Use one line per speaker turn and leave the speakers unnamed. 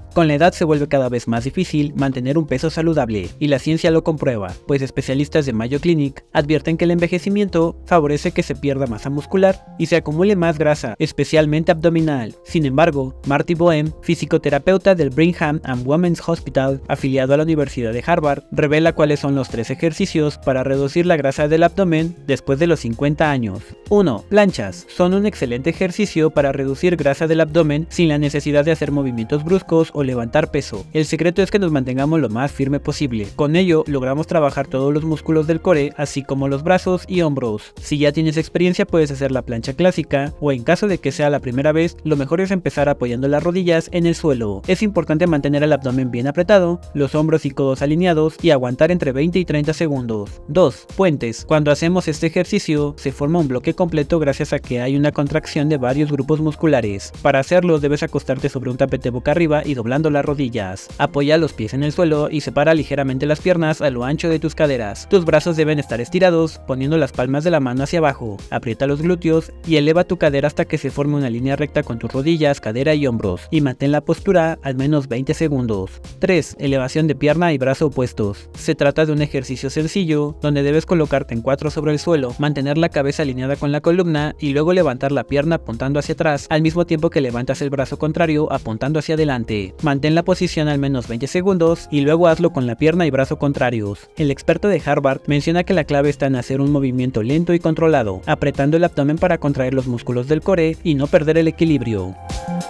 Con la edad se vuelve cada vez más difícil mantener un peso saludable, y la ciencia lo comprueba, pues especialistas de Mayo Clinic advierten que el envejecimiento favorece que se pierda masa muscular y se acumule más grasa, especialmente abdominal. Sin embargo, Marty Boehm, fisioterapeuta del Brigham and Women's Hospital, afiliado a la Universidad de Harvard, revela cuáles son los 3 ejercicios para reducir la grasa del abdomen después de los 50 años. 1. Planchas. Son un excelente ejercicio para reducir grasa del abdomen sin la necesidad de hacer movimientos bruscos o levantar peso. El secreto es que nos mantengamos lo más firme posible. Con ello, logramos trabajar todos los músculos del core, así como los brazos y hombros. Si ya tienes experiencia, puedes hacer la plancha clásica, o en caso de que sea la primera vez, lo mejor es empezar apoyando las rodillas en el suelo. Es importante mantener el abdomen bien apretado, los hombros y codos alineados y aguantar entre 20 y 30 segundos. 2. Puentes. Cuando hacemos este ejercicio, se forma un bloque completo gracias a que hay una contracción de varios grupos musculares. Para hacerlo, debes acostarte sobre un tapete boca arriba y doblando las rodillas. Apoya los pies en el suelo y separa ligeramente las piernas a lo ancho de tus caderas. Tus brazos deben estar estirados, poniendo las palmas de la mano hacia abajo. Aprieta los glúteos y eleva tu cadera hasta que se forme una línea recta con tus rodillas, cadera y hombros, y mantén la postura al menos 20 segundos. 3. Elevación de pierna y brazo opuestos. Se trata de un ejercicio sencillo, donde debes colocarte en 4 sobre el suelo, mantener la cabeza alineada con la columna y luego levantar la pierna apuntando hacia atrás, al mismo tiempo que levantas el brazo contrario apuntando hacia adelante. Mantén la posición al menos 20 segundos y luego hazlo con la pierna y brazo contrarios. El experto de Harvard menciona que la clave está en hacer un movimiento lento y controlado, apretando el abdomen para contraer los músculos del core y no perder el equilibrio.